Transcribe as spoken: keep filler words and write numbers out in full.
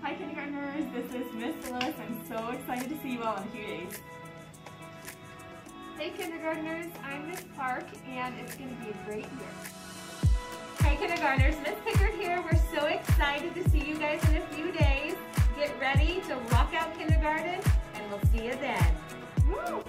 Hi kindergartners, this is Miss Lillis. I'm so excited to see you all in a few days. Hey kindergartners, I'm Miss Park and it's going to be a great year. Hey kindergartners, Miss Pickard here. We're so excited to see you guys in a few days. Get ready to rock out kindergarten and we'll see you then. Woo!